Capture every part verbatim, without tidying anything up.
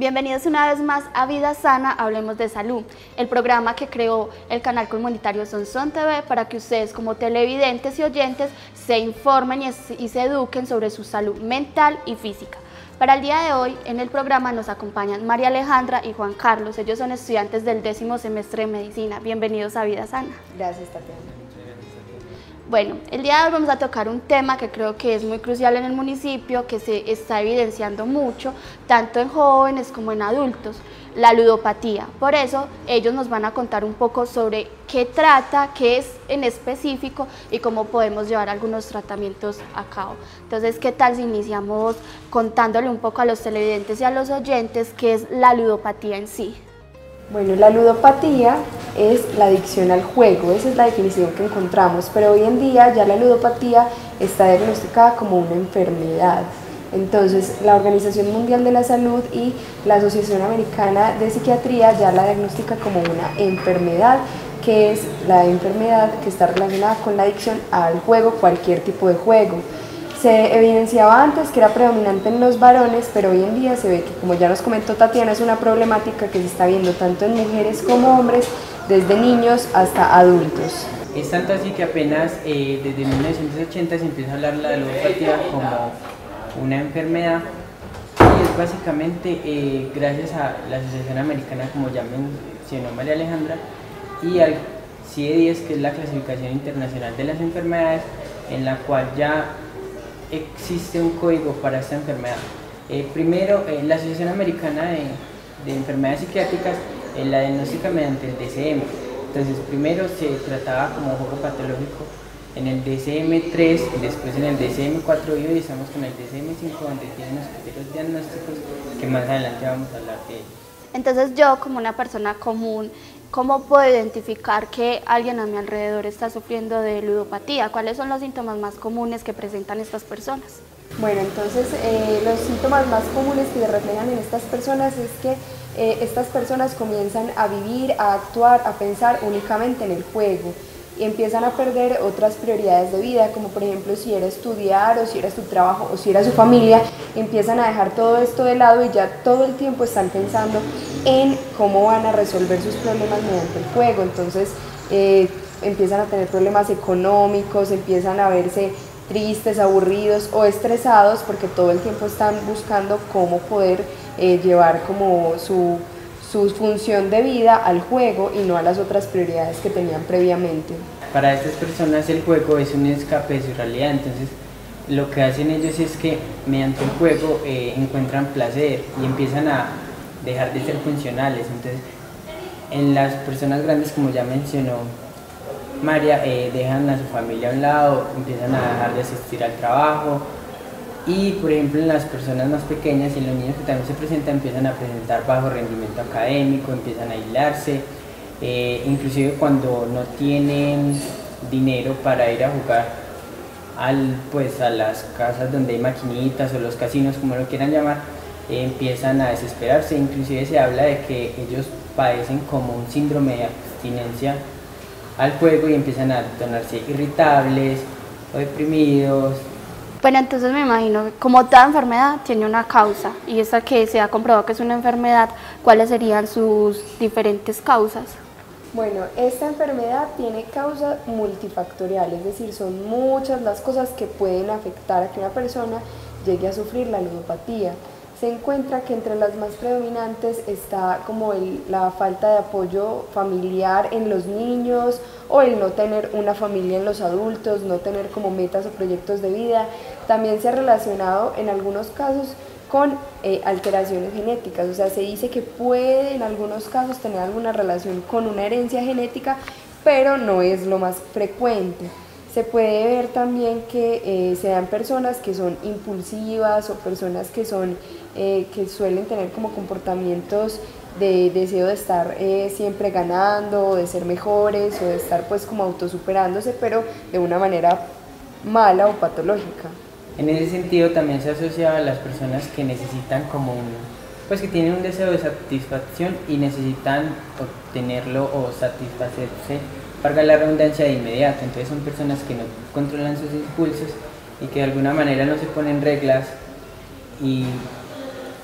Bienvenidos una vez más a Vida Sana, Hablemos de Salud, el programa que creó el canal comunitario Sonsón T V para que ustedes como televidentes y oyentes se informen y, y se eduquen sobre su salud mental y física. Para el día de hoy, en el programa nos acompañan María Alejandra y Juan Carlos. Ellos son estudiantes del décimo semestre de Medicina. Bienvenidos a Vida Sana. Gracias, Tatiana. Bueno, el día de hoy vamos a tocar un tema que creo que es muy crucial en el municipio, que se está evidenciando mucho, tanto en jóvenes como en adultos, la ludopatía. Por eso, ellos nos van a contar un poco sobre qué trata, qué es en específico y cómo podemos llevar algunos tratamientos a cabo. Entonces, ¿qué tal si iniciamos contándole un poco a los televidentes y a los oyentes qué es la ludopatía en sí? Bueno, la ludopatía es la adicción al juego, esa es la definición que encontramos, pero hoy en día ya la ludopatía está diagnosticada como una enfermedad. Entonces, la Organización Mundial de la Salud y la Asociación Americana de Psiquiatría ya la diagnostica como una enfermedad, que es la enfermedad que está relacionada con la adicción al juego, cualquier tipo de juego. Se evidenciaba antes que era predominante en los varones, pero hoy en día se ve que, como ya nos comentó Tatiana, es una problemática que se está viendo tanto en mujeres como hombres, desde niños hasta adultos. Es tanto así que apenas eh, desde mil novecientos ochenta se empieza a hablar de la ludopatía como una enfermedad, y es básicamente eh, gracias a la Asociación Americana, como ya mencionó María Alejandra, y al C I D diez, que es la clasificación internacional de las enfermedades, en la cual ya existe un código para esta enfermedad. Eh, primero, eh, la Asociación Americana de, de Enfermedades Psiquiátricas eh, la diagnostica mediante el D C M. Entonces, primero se trataba como juego patológico en el D C M tres, después en el D C M cuatro, y hoy estamos con el D C M cinco, donde tienen los criterios diagnósticos que más adelante vamos a hablar de ellos. Entonces, yo como una persona común, ¿cómo puedo identificar que alguien a mi alrededor está sufriendo de ludopatía? ¿Cuáles son los síntomas más comunes que presentan estas personas? Bueno, entonces eh, los síntomas más comunes que se reflejan en estas personas es que eh, estas personas comienzan a vivir, a actuar, a pensar únicamente en el juego y empiezan a perder otras prioridades de vida, como por ejemplo si era estudiar o si era su trabajo o si era su familia, empiezan a dejar todo esto de lado y ya todo el tiempo están pensando en cómo van a resolver sus problemas mediante el juego. Entonces eh, empiezan a tener problemas económicos, empiezan a verse tristes, aburridos o estresados porque todo el tiempo están buscando cómo poder eh, llevar como su, su función de vida al juego y no a las otras prioridades que tenían previamente. Para estas personas el juego es un escape de su realidad, entonces lo que hacen ellos es que mediante el juego eh, encuentran placer y empiezan a dejar de ser funcionales. Entonces, en las personas grandes, como ya mencionó María, eh, dejan a su familia a un lado, empiezan a dejar de asistir al trabajo, y por ejemplo en las personas más pequeñas y en los niños que también se presentan, empiezan a presentar bajo rendimiento académico, empiezan a aislarse, eh, inclusive cuando no tienen dinero para ir a jugar al, pues, a las casas donde hay maquinitas o los casinos, como lo quieran llamar, eh, empiezan a desesperarse. Inclusive se habla de que ellos padecen como un síndrome de abstinencia al juego y empiezan a tornarse irritables o deprimidos. Bueno, entonces me imagino que como toda enfermedad tiene una causa, y esta que se ha comprobado que es una enfermedad, ¿cuáles serían sus diferentes causas? Bueno, esta enfermedad tiene causas multifactoriales, es decir, son muchas las cosas que pueden afectar a que una persona llegue a sufrir la ludopatía. Se encuentra que entre las más predominantes está como el, la falta de apoyo familiar en los niños, o el no tener una familia en los adultos, no tener como metas o proyectos de vida. También se ha relacionado en algunos casos con eh, alteraciones genéticas, o sea, se dice que puede en algunos casos tener alguna relación con una herencia genética, pero no es lo más frecuente. Se puede ver también que eh, se dan personas que son impulsivas o personas que, son, eh, que suelen tener como comportamientos de deseo de estar eh, siempre ganando, de ser mejores o de estar pues como autosuperándose, pero de una manera mala o patológica. En ese sentido también se asocia a las personas que necesitan como un, pues que tienen un deseo de satisfacción y necesitan obtenerlo o satisfacerse, valga la redundancia, de inmediato. Entonces son personas que no controlan sus impulsos y que de alguna manera no se ponen reglas y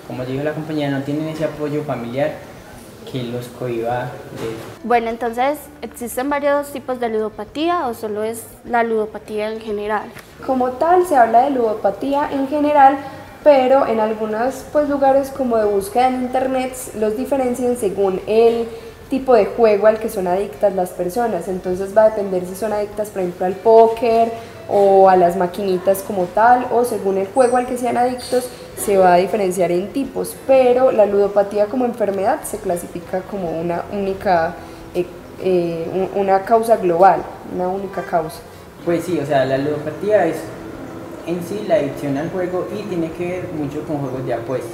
como dijo la compañera, no tienen ese apoyo familiar que los cohíba de eso. Bueno, entonces, ¿existen varios tipos de ludopatía o solo es la ludopatía en general? Como tal, se habla de ludopatía en general, pero en algunos pues, lugares como de búsqueda en internet los diferencian según el tipo de juego al que son adictas las personas. Entonces va a depender si son adictas, por ejemplo, al póker o a las maquinitas como tal, o según el juego al que sean adictos se va a diferenciar en tipos, pero la ludopatía como enfermedad se clasifica como una única eh, eh, una causa global, una única causa. Pues sí, o sea, la ludopatía es en sí la adicción al juego y tiene que ver mucho con juegos de apuesta.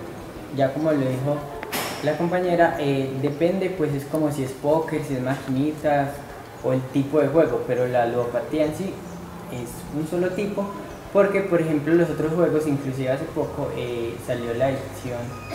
Ya como lo dijo la compañera, eh, depende, pues es como si es póker, si es maquinitas o el tipo de juego, pero la ludopatía en sí es un solo tipo, porque por ejemplo los otros juegos, inclusive hace poco eh, salió la adicción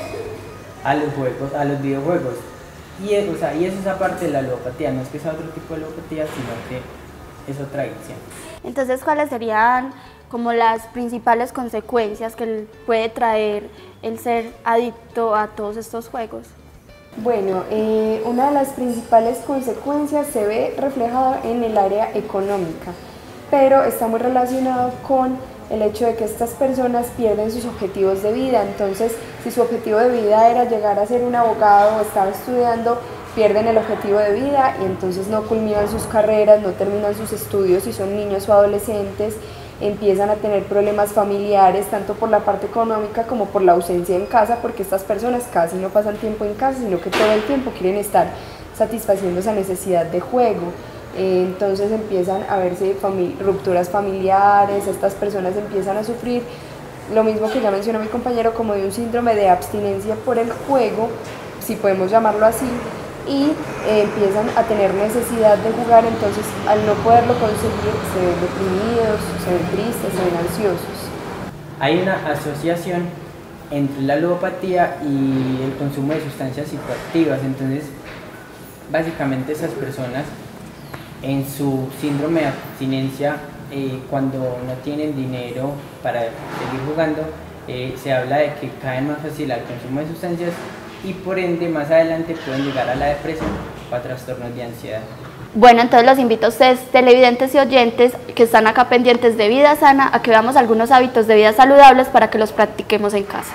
a los juegos, a los videojuegos, y, es, o sea, y eso es aparte de la ludopatía, no es que sea otro tipo de ludopatía, sino que es otra adicción. Entonces, ¿cuáles serían como las principales consecuencias que puede traer el ser adicto a todos estos juegos? Bueno, eh, una de las principales consecuencias se ve reflejada en el área económica, pero está muy relacionado con el hecho de que estas personas pierden sus objetivos de vida. Entonces, si su objetivo de vida era llegar a ser un abogado o estaba estudiando, pierden el objetivo de vida y entonces no culminan sus carreras, no terminan sus estudios si son niños o adolescentes, empiezan a tener problemas familiares, tanto por la parte económica como por la ausencia en casa, porque estas personas casi no pasan tiempo en casa, sino que todo el tiempo quieren estar satisfaciendo esa necesidad de juego. Entonces empiezan a verse fami- rupturas familiares, estas personas empiezan a sufrir lo mismo que ya mencionó mi compañero, como de un síndrome de abstinencia por el juego, si podemos llamarlo así, y eh, empiezan a tener necesidad de jugar. Entonces al no poderlo conseguir se ven deprimidos, se ven tristes, se ven ansiosos. Hay una asociación entre la ludopatía y el consumo de sustancias psicoactivas, entonces básicamente esas personas en su síndrome de abstinencia, eh, cuando no tienen dinero para seguir jugando, eh, se habla de que caen más fácil al consumo de sustancias y por ende más adelante pueden llegar a la depresión o a trastornos de ansiedad. Bueno, entonces los invito a ustedes, televidentes y oyentes que están acá pendientes de Vida Sana, a que veamos algunos hábitos de vida saludables para que los practiquemos en casa.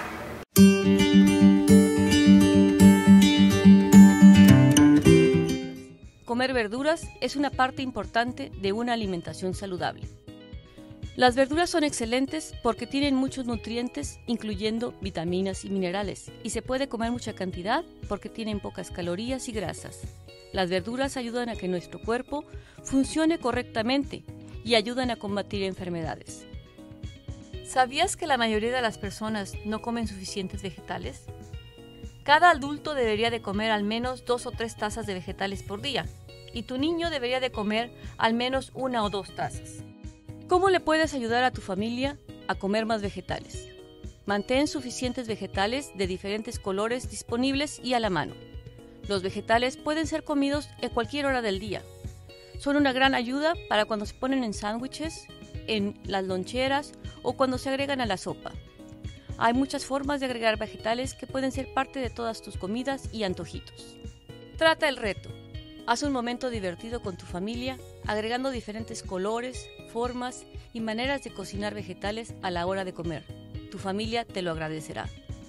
Comer verduras es una parte importante de una alimentación saludable. Las verduras son excelentes porque tienen muchos nutrientes, incluyendo vitaminas y minerales, y se puede comer mucha cantidad porque tienen pocas calorías y grasas. Las verduras ayudan a que nuestro cuerpo funcione correctamente y ayudan a combatir enfermedades. ¿Sabías que la mayoría de las personas no comen suficientes vegetales? Cada adulto debería de comer al menos dos o tres tazas de vegetales por día, y tu niño debería de comer al menos una o dos tazas. ¿Cómo le puedes ayudar a tu familia a comer más vegetales? Mantén suficientes vegetales de diferentes colores disponibles y a la mano. Los vegetales pueden ser comidos en cualquier hora del día. Son una gran ayuda para cuando se ponen en sándwiches, en las loncheras o cuando se agregan a la sopa. Hay muchas formas de agregar vegetales que pueden ser parte de todas tus comidas y antojitos. Trata el reto. Haz un momento divertido con tu familia, agregando diferentes colores, formas y maneras de cocinar vegetales a la hora de comer. Tu familia te lo agradecerá.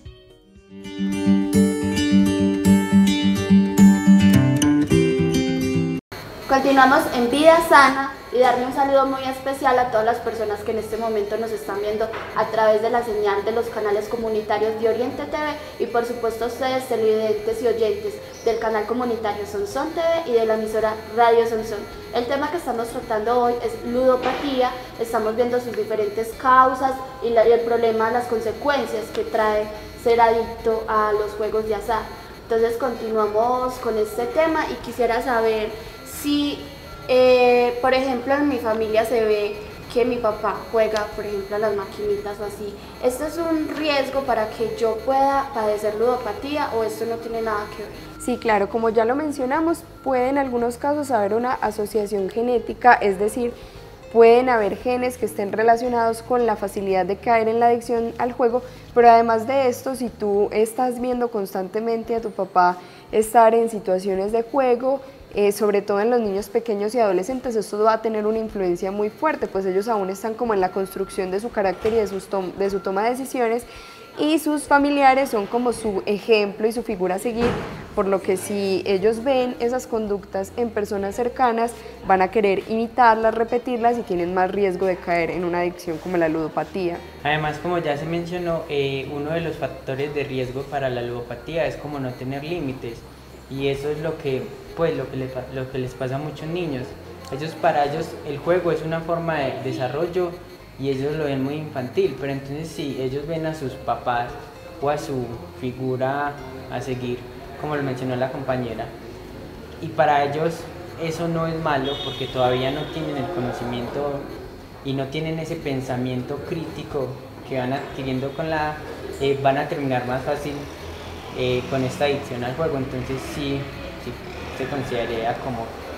Continuamos en Vida Sana y darle un saludo muy especial a todas las personas que en este momento nos están viendo a través de la señal de los canales comunitarios de Oriente T V y por supuesto a ustedes, televidentes y oyentes del canal comunitario Sonsón T V y de la emisora Radio Sonsón. El tema que estamos tratando hoy es ludopatía. Estamos viendo sus diferentes causas y, la, y el problema, las consecuencias que trae ser adicto a los juegos de azar. Entonces continuamos con este tema y quisiera saber si, eh, por ejemplo, en mi familia se ve que mi papá juega, por ejemplo, a las maquinitas o así. ¿Esto es un riesgo para que yo pueda padecer ludopatía o esto no tiene nada que ver? Sí, claro, como ya lo mencionamos, puede en algunos casos haber una asociación genética, es decir, pueden haber genes que estén relacionados con la facilidad de caer en la adicción al juego, pero además de esto, si tú estás viendo constantemente a tu papá estar en situaciones de juego, Eh, sobre todo en los niños pequeños y adolescentes, esto va a tener una influencia muy fuerte, pues ellos aún están como en la construcción de su carácter y de, sus tom de su toma de decisiones, y sus familiares son como su ejemplo y su figura a seguir, por lo que si ellos ven esas conductas en personas cercanas, van a querer imitarlas, repetirlas y tienen más riesgo de caer en una adicción como la ludopatía. Además, como ya se mencionó, eh, uno de los factores de riesgo para la ludopatía es como no tener límites, y eso es lo que, pues, lo que, les, lo que les pasa a muchos niños. Ellos, para ellos el juego es una forma de desarrollo y ellos lo ven muy infantil, pero entonces si ellos ven a sus papás o a su figura a seguir, como lo mencionó la compañera, y para ellos eso no es malo porque todavía no tienen el conocimiento y no tienen ese pensamiento crítico que van adquiriendo con la, eh, van a terminar más fácil eh, con esta adicción al juego, entonces sí, sí se consideraría como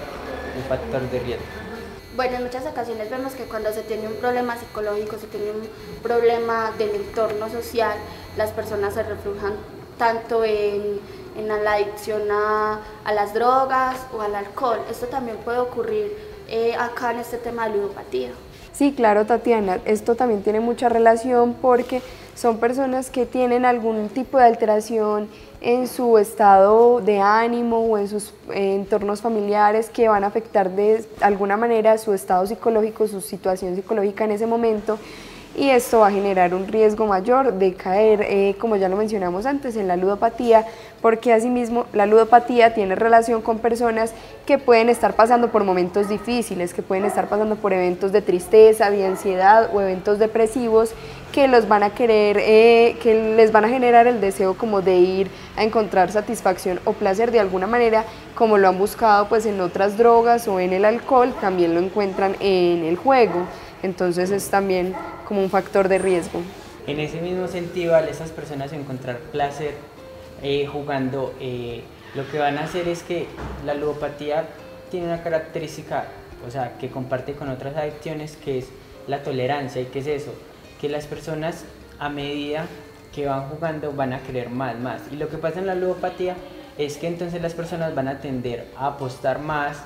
un factor de riesgo. Bueno, en muchas ocasiones vemos que cuando se tiene un problema psicológico, se tiene un problema del entorno social, las personas se reflejan tanto en, en la adicción a, a las drogas o al alcohol. Esto también puede ocurrir eh, acá en este tema de ludopatía. Sí, claro, Tatiana, esto también tiene mucha relación porque son personas que tienen algún tipo de alteración en su estado de ánimo o en sus eh, entornos familiares que van a afectar de alguna manera su estado psicológico, su situación psicológica en ese momento, y esto va a generar un riesgo mayor de caer, eh, como ya lo mencionamos antes, en la ludopatía, porque asimismo la ludopatía tiene relación con personas que pueden estar pasando por momentos difíciles, que pueden estar pasando por eventos de tristeza, de ansiedad o eventos depresivos que los van a querer, eh, que les van a generar el deseo como de ir a encontrar satisfacción o placer de alguna manera, como lo han buscado pues en otras drogas o en el alcohol, también lo encuentran en el juego. Entonces es también como un factor de riesgo. En ese mismo sentido, al esas personas encontrar placer eh, jugando, eh, lo que van a hacer es que la ludopatía tiene una característica, o sea, que comparte con otras adicciones, que es la tolerancia. ¿Y qué es eso? Que las personas a medida que van jugando van a querer más, más. Y lo que pasa en la ludopatía es que entonces las personas van a tender a apostar más,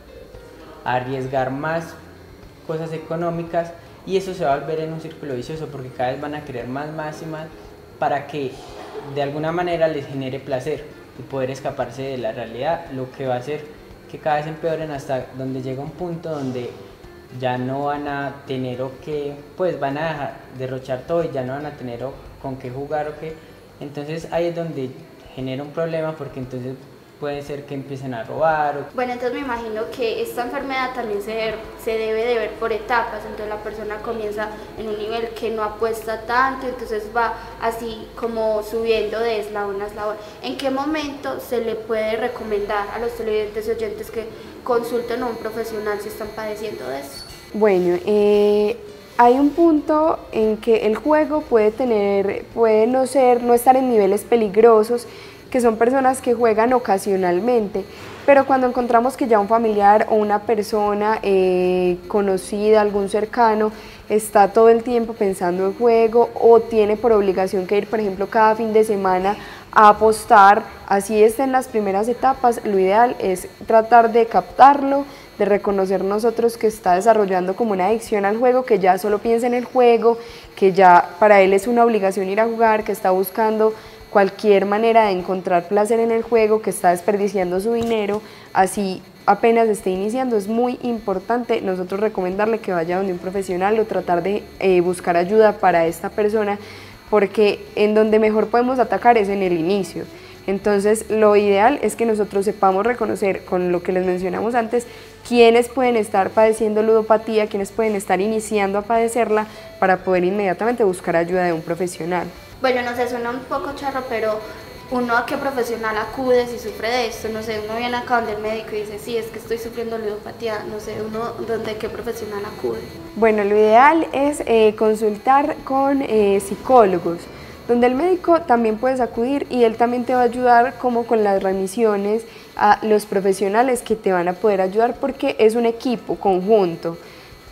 a arriesgar más cosas económicas, y eso se va a volver en un círculo vicioso porque cada vez van a querer más, más y más para que de alguna manera les genere placer y poder escaparse de la realidad, lo que va a hacer que cada vez empeoren hasta donde llega un punto donde ya no van a tener o qué, pues van a dejar derrochar todo y ya no van a tener o con qué jugar o qué, entonces ahí es donde genera un problema porque entonces puede ser que empiecen a robar. O... Bueno, entonces me imagino que esta enfermedad también se, se debe de ver por etapas, entonces la persona comienza en un nivel que no apuesta tanto, entonces va así como subiendo de eslabón a eslabón. ¿En qué momento se le puede recomendar a los televidentes y oyentes que consulten a un profesional si están padeciendo de eso? Bueno, eh, hay un punto en que el juego puede tener, puede no ser, no estar en niveles peligrosos, que son personas que juegan ocasionalmente, pero cuando encontramos que ya un familiar o una persona eh, conocida, algún cercano, está todo el tiempo pensando en juego o tiene por obligación que ir, por ejemplo, cada fin de semana a apostar, así está en las primeras etapas, lo ideal es tratar de captarlo, de reconocer nosotros que está desarrollando como una adicción al juego, que ya solo piensa en el juego, que ya para él es una obligación ir a jugar, que está buscando cualquier manera de encontrar placer en el juego, que está desperdiciando su dinero, así apenas esté iniciando. Es muy importante nosotros recomendarle que vaya donde un profesional o tratar de eh, buscar ayuda para esta persona, porque en donde mejor podemos atacar es en el inicio. Entonces lo ideal es que nosotros sepamos reconocer, con lo que les mencionamos antes, quiénes pueden estar padeciendo ludopatía, quiénes pueden estar iniciando a padecerla, para poder inmediatamente buscar ayuda de un profesional. Bueno, no sé, suena un poco charro, pero ¿uno a qué profesional acude si sufre de esto? No sé, uno viene acá donde el médico y dice, sí, es que estoy sufriendo ludopatía, no sé, ¿uno donde qué profesional acude? Bueno, lo ideal es eh, consultar con eh, psicólogos, donde el médico también puedes acudir y él también te va a ayudar como con las remisiones a los profesionales que te van a poder ayudar, porque es un equipo conjunto.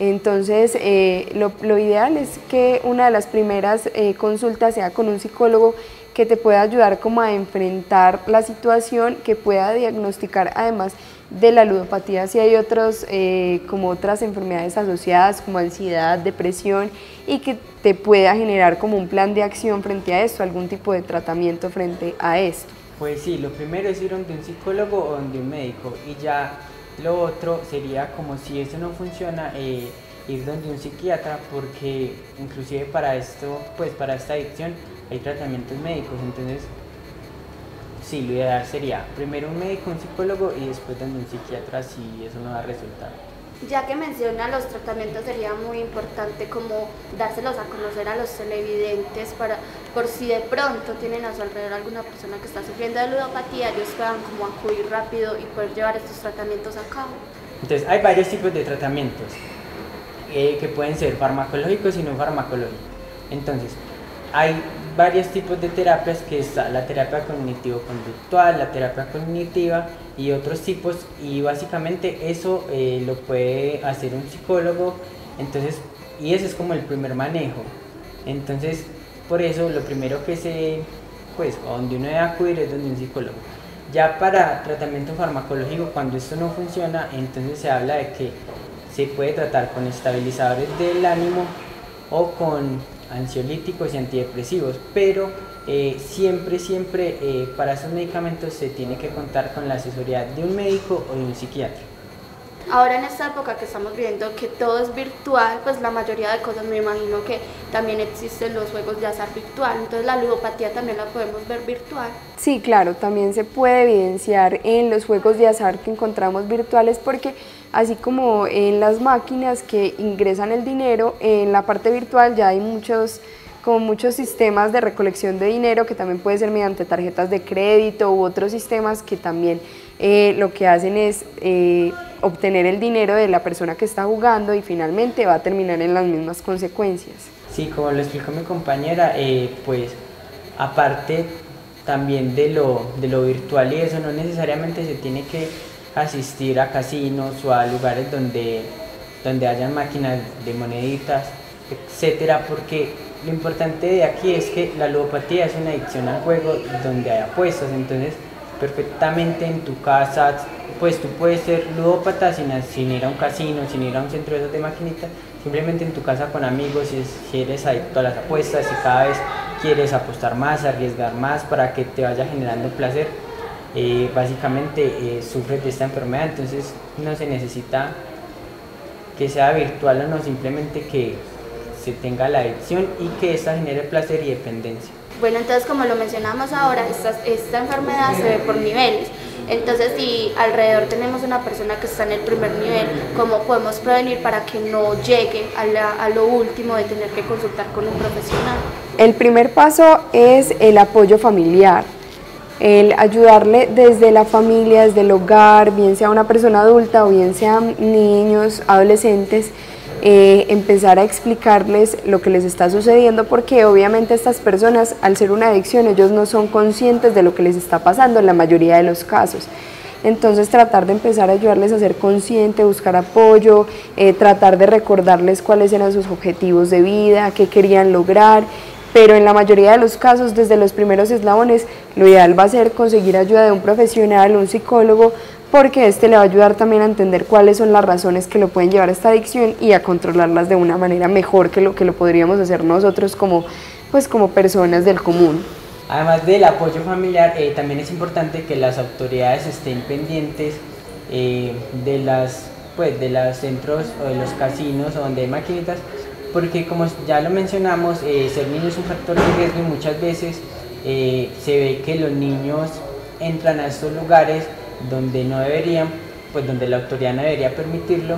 Entonces, eh, lo, lo ideal es que una de las primeras eh, consultas sea con un psicólogo que te pueda ayudar como a enfrentar la situación, que pueda diagnosticar además de la ludopatía si hay otros, eh, como otras enfermedades asociadas como ansiedad, depresión, y que te pueda generar como un plan de acción frente a esto, algún tipo de tratamiento frente a esto. Pues sí, lo primero es ir donde un psicólogo o donde un médico, y ya lo otro sería como si eso no funciona, eh, ir donde un psiquiatra, porque inclusive para esto, pues para esta adicción hay tratamientos médicos. Entonces sí, lo ideal sería primero un médico, un psicólogo y después donde un psiquiatra si eso no da resultado. Ya que menciona los tratamientos, sería muy importante como dárselos a conocer a los televidentes para, por si de pronto tienen a su alrededor alguna persona que está sufriendo de ludopatía, ellos puedan como acudir rápido y poder llevar estos tratamientos a cabo. Entonces hay varios tipos de tratamientos eh, que pueden ser farmacológicos y no farmacológicos. Entonces hay varios tipos de terapias, que está la terapia cognitivo-conductual, la terapia cognitiva y otros tipos, y básicamente eso eh, lo puede hacer un psicólogo. Entonces, y ese es como el primer manejo. Entonces, por eso lo primero que se, pues, a donde uno debe acudir es donde un psicólogo. Ya para tratamiento farmacológico, cuando esto no funciona, entonces se habla de que se puede tratar con estabilizadores del ánimo o con ansiolíticos y antidepresivos, pero eh, siempre, siempre eh, para esos medicamentos se tiene que contar con la asesoría de un médico o de un psiquiatra. Ahora en esta época que estamos viendo que todo es virtual, pues la mayoría de cosas, me imagino que también existen los juegos de azar virtual, entonces la ludopatía también la podemos ver virtual. Sí, claro, también se puede evidenciar en los juegos de azar que encontramos virtuales, porque así como en las máquinas que ingresan el dinero, en la parte virtual ya hay muchos, como muchos sistemas de recolección de dinero, que también puede ser mediante tarjetas de crédito u otros sistemas que también eh, lo que hacen es eh, obtener el dinero de la persona que está jugando y finalmente va a terminar en las mismas consecuencias. Sí, como lo explicó mi compañera, eh, pues aparte también de lo, de lo virtual y eso, no necesariamente se tiene que asistir a casinos o a lugares donde, donde hayan máquinas de moneditas, etcétera, porque lo importante de aquí es que la ludopatía es una adicción al juego donde hay apuestas. Entonces perfectamente en tu casa, pues tú puedes ser ludópata sin, sin ir a un casino, sin ir a un centro de esos de maquinitas, simplemente en tu casa con amigos, si, si eres adicto a las apuestas, si cada vez quieres apostar más, arriesgar más para que te vaya generando placer. Eh, básicamente eh, sufres de esta enfermedad, entonces no se necesita que sea virtual o no, simplemente que se tenga la adicción y que esta genere placer y dependencia. Bueno, entonces como lo mencionamos ahora, esta, esta enfermedad se ve por niveles. Entonces, si alrededor tenemos una persona que está en el primer nivel, ¿cómo podemos prevenir para que no llegue a, la, a lo último de tener que consultar con un profesional? El primer paso es el apoyo familiar. El ayudarle desde la familia, desde el hogar, bien sea una persona adulta o bien sean niños, adolescentes, eh, empezar a explicarles lo que les está sucediendo, porque obviamente estas personas, al ser una adicción, ellos no son conscientes de lo que les está pasando en la mayoría de los casos. Entonces tratar de empezar a ayudarles a ser conscientes, buscar apoyo, eh, tratar de recordarles cuáles eran sus objetivos de vida, qué querían lograr. Pero en la mayoría de los casos, desde los primeros eslabones, lo ideal va a ser conseguir ayuda de un profesional, un psicólogo, porque este le va a ayudar también a entender cuáles son las razones que lo pueden llevar a esta adicción y a controlarlas de una manera mejor que lo que lo podríamos hacer nosotros como, pues, como personas del común. Además del apoyo familiar, eh, también es importante que las autoridades estén pendientes eh, de las, pues, de los centros o de los casinos o donde hay maquinitas, porque como ya lo mencionamos, eh, ser niño es un factor de riesgo y muchas veces eh, se ve que los niños entran a estos lugares donde no deberían, pues donde la autoridad no debería permitirlo,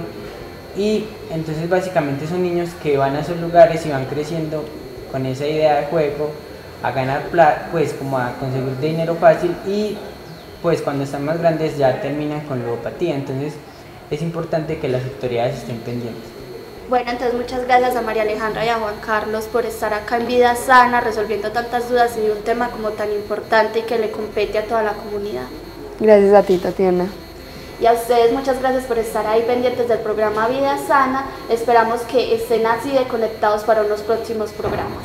y entonces básicamente son niños que van a esos lugares y van creciendo con esa idea de juego, a ganar plata, pues como a conseguir dinero fácil, y pues cuando están más grandes ya terminan con ludopatía. Entonces es importante que las autoridades estén pendientes. Bueno, entonces muchas gracias a María Alejandra y a Juan Carlos por estar acá en Vida Sana resolviendo tantas dudas y un tema como tan importante y que le compete a toda la comunidad. Gracias a ti, Tatiana. Y a ustedes muchas gracias por estar ahí pendientes del programa Vida Sana. Esperamos que estén así de conectados para unos próximos programas.